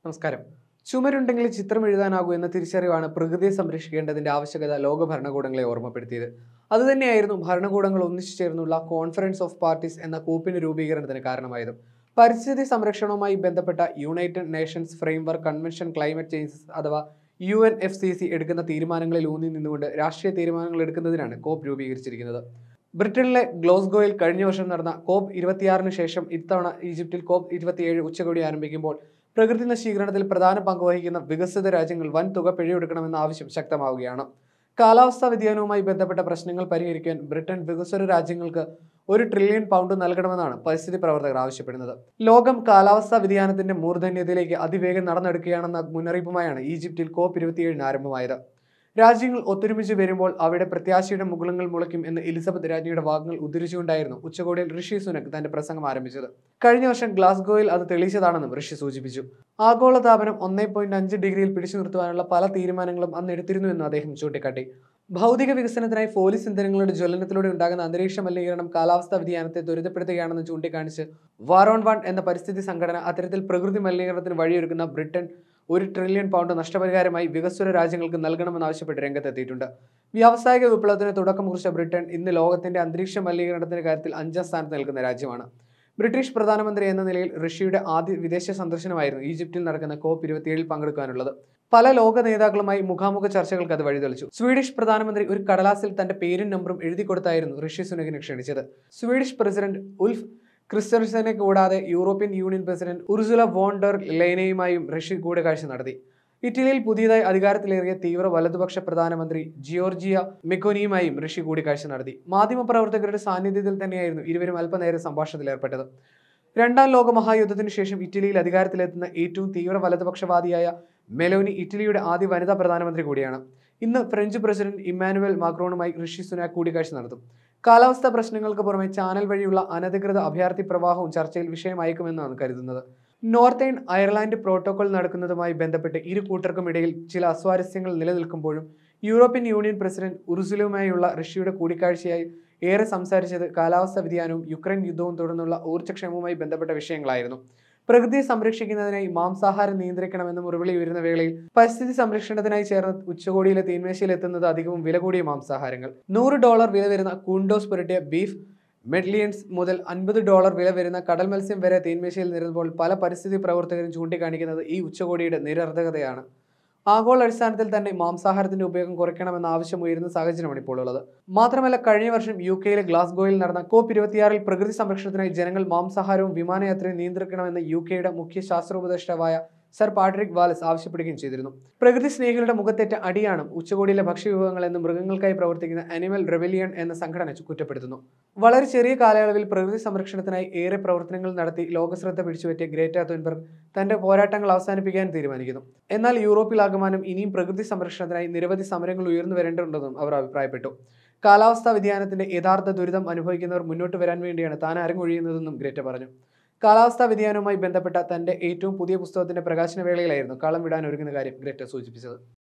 നമസ്കാരം. ചുമരുണ്ടെങ്കിൽ ചിത്രം എഴുതാനാകൂ എന്ന തിരിച്ചറിവാണ് പ്രകൃതിയെ സംരക്ഷിക്കേണ്ടതിന്റെ ആവശ്യകത ലോക ഭരണകൂടങ്ങളെ ഓർമ്മപ്പെടുത്തിയത്. അതുതന്നെയായിരുന്നു ഭരണകൂടങ്ങൾ ഒന്നിച്ചു ചേർന്നുള്ള കോൺഫറൻസ് ഓഫ് പാർട്ടീസ് എന്ന കോപ്പിന് രൂപീകരണത്തിന് കാരണമായത്. പരിസ്ഥിതി സംരക്ഷണവുമായി ബന്ധപ്പെട്ട United Nations Framework Convention Climate Changes അഥവാ UNFCCC എടുക്കുന്ന തീരുമാനങ്ങളിൽ ഊന്നി നിന്നുകൊണ്ട് രാഷ്ട്രീയ തീരുമാനങ്ങൾ എടുക്കുന്നതിനാണ് കോപ്പ് രൂപീകരിച്ചിരിക്കുന്നത്. ബ്രിട്ടനിലെ ഗ്ലോസ്ഗോയിൽ കഴിഞ്ഞ വർഷം നടന്ന COP 26 ശേഷം ഇത്തവണ ഈജിപ്തിൽ COP 27 ഉച്ചകോടി ആരംഭിക്കുമ്പോൾ പ്രകൃതി നശീകരണത്തിൽ പ്രധാന പങ്കുവഹിക്കുന്ന വികസിത രാജ്യങ്ങൾ വൻ തുക പിഴയൊടുക്കണമെന്ന ആവശ്യം ശക്തമാവുകയാണ്. കാലാവസ്ഥാ വ്യതിയാനവുമായി ബന്ധപ്പെട്ട പ്രശ്നങ്ങൾ പരിഹരിക്കാൻ ബ്രിട്ടൻ വികസ്വര രാജ്യങ്ങൾക്ക് £1 ട്രില്യൺ നൽകണമെന്നാണ് പരിസ്ഥിതി പ്രവർത്തകർ ആവശ്യപ്പെടുന്നത്. ലോകം കാലാവസ്ഥാ വ്യതിയാനത്തിന്റെ മൂർധന്യതയിലേക്ക് അതിവേഗം നടന്നെടുക്കുകയാണെന്ന മുന്നറിയിപ്പുമായാണ് ഈജിപ്തിൽ COP 27 ആരംഭമായത്. രാജ്യങ്ങൾ ഒത്തൊരുമിച്ച് വരുമ്പോൾ അവിടെ പ്രത്യാശയുടെ മുകുളങ്ങൾ മുളയ്ക്കും എന്ന് എലിസബത്ത് രാജ്ഞിയുടെ വാക്കുകൾ ഉദ്ധരിച്ചുകൊണ്ടായിരുന്നു ഉച്ചകോടിയിൽ ഋഷി സുനക് തന്റെ പ്രസംഗം ആരംഭിച്ചത്. കഴിഞ്ഞ വർഷം ഗ്ലാസ്ഗോയിൽ അത് തെളിയിച്ചതാണെന്നും ഋഷി സൂചിപ്പിച്ചു. ആഗോളതാപനം 1.5 ഡിഗ്രിയിൽ പിടിച്ചു നിർത്തുവാനുള്ള പല തീരുമാനങ്ങളും അന്ന് എടുത്തിരുന്നുവെന്ന് അദ്ദേഹം ചൂണ്ടിക്കാട്ടി. ഭൗതിക വികസനത്തിനായി ഫോസിൽ ഇന്ധനങ്ങളുടെ ജ്വലനത്തിലൂടെ ഉണ്ടാകുന്ന അന്തരീക്ഷ മലിനീകരണം കാലാവസ്ഥാ വ്യതിയാനത്തെ ത്വരിതപ്പെടുത്തുകയാണെന്ന് ചൂണ്ടിക്കാണിച്ച് വാർ ഓൺ വാണ്ട് എന്ന പരിസ്ഥിതി സംഘടന അത്തരത്തിൽ പ്രകൃതി മലിനീകരണത്തിന് വഴിയൊരുക്കുന്ന ബ്രിട്ടൻ £1 ട്രില്യൺ നഷ്ടപരിഹാരമായി വികസ്വര രാജ്യങ്ങൾക്ക് നൽകണമെന്നാവശ്യപ്പെട്ട് രംഗത്തെത്തിയിട്ടുണ്ട്. വ്യാവസായിക വിപ്ലവത്തിന് തുടക്കം കുറിച്ച ബ്രിട്ടൻ ഇന്ന് ലോകത്തിന്റെ അന്തരീക്ഷ മലിനീകരണത്തിന്റെ കാര്യത്തിൽ 5ാം സ്ഥാനത്ത് നിൽക്കുന്ന രാജ്യമാണ്. ബ്രിട്ടീഷ് പ്രധാനമന്ത്രി എന്ന നിലയിൽ ഋഷിയുടെ ആദ്യ വിദേശ സന്ദർശനമായിരുന്നു ഈജിപ്തിൽ നടക്കുന്ന COP 27 പങ്കെടുക്കാനുള്ളത്. പല ലോക നേതാക്കളുമായി മുഖാമുഖ ചർച്ചകൾക്ക് അത് വഴിതെളിച്ചു. സ്വീഡിഷ് പ്രധാനമന്ത്രി ഒരു കടലാസിൽ തന്റെ പേരും നമ്പറും എഴുതി കൊടുത്തായിരുന്നു ഋഷി സുനകിനെ ക്ഷണിച്ചത്. സ്വീഡിഷ് പ്രസിഡന്റ് ഉൾഫ് ക്രിസ്റ്റർസനെ കൂടാതെ European Union president Ursula von der ലെയനുമായും ഋഷി കൂടിക്കാഴ്ച നടത്തി. ഇറ്റലിയിൽ പുതിയതായി അധികാരത്തിലേറിയ തീവ്ര വലതുപക്ഷ പ്രധാനമന്ത്രി ജിയോർജിയ മെക്കോനിയുമായും ഋഷി കൂടിക്കാഴ്ച നടത്തി. മാധ്യമപ്രവർത്തകരുടെ സാന്നിധ്യത്തിൽ തന്നെയായിരുന്നു ഇരുവരും അല്പനേരം സംഭാഷണത്തിൽ ഏർപ്പെട്ടത്. 2ാം ലോക മഹായുദ്ധത്തിനു ശേഷം ഇറ്റലിയിൽ അധികാരത്തിലെത്തുന്ന ഏറ്റവും തീവ്ര വലതുപക്ഷവാദിയായ മെലോനി ഇറ്റലിയുടെ ആദ്യ വനിതാ പ്രധാനമന്ത്രി കൂടിയാണ്. ഇന്ന് ഫ്രഞ്ച് പ്രസിഡന്റ് ഇമ്മാനുവൽ മാക്രോണുമായി ഋഷി സുനാക് കൂടിക്കാഴ്ച നടത്തും. കാലാവസ്ഥാ പ്രശ്നങ്ങൾക്ക് പുറമെ ചാനൽ വഴിയുള്ള അനധികൃത അഭയാർത്ഥി പ്രവാഹവും ചർച്ചയിൽ വിഷയമായേക്കുമെന്നാണ് കരുതുന്നത്. നോർത്തേൺ അയർലാൻഡ് പ്രോട്ടോകോൾ നടക്കുന്നതുമായി ബന്ധപ്പെട്ട് ഇരു കൂട്ടർക്കും ഇടയിൽ ചില അസ്വാരസ്യങ്ങൾ നിലനിൽക്കുമ്പോഴും യൂറോപ്യൻ യൂണിയൻ പ്രസിഡന്റ് ഉർസുലയുമായുള്ള ഋഷിയുടെ കൂടിക്കാഴ്ചയായി ഏറെ സംസാരിച്ചത് കാലാവസ്ഥാ വ്യതിയാനവും യുക്രൈൻ യുദ്ധവും തുടർന്നുള്ള ഊർജ്ജക്ഷേമവുമായി ബന്ധപ്പെട്ട വിഷയങ്ങളായിരുന്നു. പ്രകൃതിയെ സംരക്ഷിക്കുന്നതിനായി മാംസാഹാരം നിയന്ത്രിക്കണമെന്ന് മുറവിളി ഉയരുന്ന വേളയിൽ പരിസ്ഥിതി സംരക്ഷണത്തിനായി ചേർന്ന് ഉച്ചകോടിയിലെ തീന്മേശയിൽ എത്തുന്നത് അധികവും വില കൂടിയ മാംസാഹാരങ്ങൾ. $100 വില വരുന്ന കൂണ്ടോസ് പുരട്ടിയ ബീഫ് മെഡ്ലിയൻസ് മുതൽ $50 വില വരുന്ന കടൽ മത്സ്യം വരെ തീന്മേശയിൽ നിരുമ്പോൾ പല പരിസ്ഥിതി പ്രവർത്തകരും ചൂണ്ടിക്കാണിക്കുന്നത് ഈ ഉച്ചകോടിയുടെ നിരർത്ഥകതയാണ്. ആഗോള അടിസ്ഥാനത്തിൽ തന്നെ മാംസാഹാരത്തിന്റെ ഉപയോഗം കുറയ്ക്കണമെന്ന ആവശ്യം ഉയരുന്ന സാഹചര്യമാണ് ഇപ്പോൾ ഉള്ളത്. മാത്രമല്ല, കഴിഞ്ഞ വർഷം UK ഗ്ലാസ്ഗോയിൽ നടന്ന COP 26 പ്രകൃതി സംരക്ഷണത്തിനായി ജനങ്ങൾ മാംസാഹാരവും വിമാനയാത്രയും നിയന്ത്രിക്കണമെന്ന് UK മുഖ്യ ശാസ്ത്ര ഉപദേഷ്ടാവായ സർ പാട്രിക് വാലസ് ആവശ്യപ്പെടുകയും ചെയ്തിരുന്നു. പ്രകൃതി സ്നേഹികളുടെ മുഖത്തേറ്റ അടിയാണ് ഉച്ചകോടിയിലെ ഭക്ഷ്യവിഭവങ്ങൾ എന്ന് മൃഗങ്ങൾക്കായി പ്രവർത്തിക്കുന്ന അനിമൽ റെബലിയൺ എന്ന സംഘടന കുറ്റപ്പെടുത്തുന്നു. വളരെ ചെറിയ കാലയളവിൽ പ്രകൃതി സംരക്ഷണത്തിനായി ഏറെ പ്രവർത്തനങ്ങൾ നടത്തി ലോകശ്രദ്ധ പിടിച്ചുപറ്റിയ ഗ്രേറ്റ ൻബർഗ തന്റെ പോരാട്ടങ്ങൾ അവസാനിപ്പിക്കാൻ തീരുമാനിക്കുന്നു. എന്നാൽ യൂറോപ്പിലാകമാനം ഇനിയും പ്രകൃതി സംരക്ഷണത്തിനായി നിരവധി സമരങ്ങൾ ഉയർന്നു വരേണ്ടതുണ്ടെന്നും അവർ അഭിപ്രായപ്പെട്ടു. കാലാവസ്ഥാ വ്യതിയാനത്തിന്റെ യഥാർത്ഥ ദുരിതം അനുഭവിക്കുന്നവർ മുന്നോട്ട് വരാൻ വേണ്ടിയാണ് താൻ അരങ്ങൊഴിയുന്നതെന്നും ഗ്രേറ്റ പറഞ്ഞു. കാലാവസ്ഥാ വ്യതിയാനവുമായി ബന്ധപ്പെട്ട തന്റെ ഏറ്റവും പുതിയ പുസ്തകത്തിന്റെ പ്രകാശന വേളയിലായിരുന്നു കളം വിടാൻ ഒരുങ്ങുന്ന കാര്യം ഗ്രേറ്റ സൂചിപ്പിച്ചത്.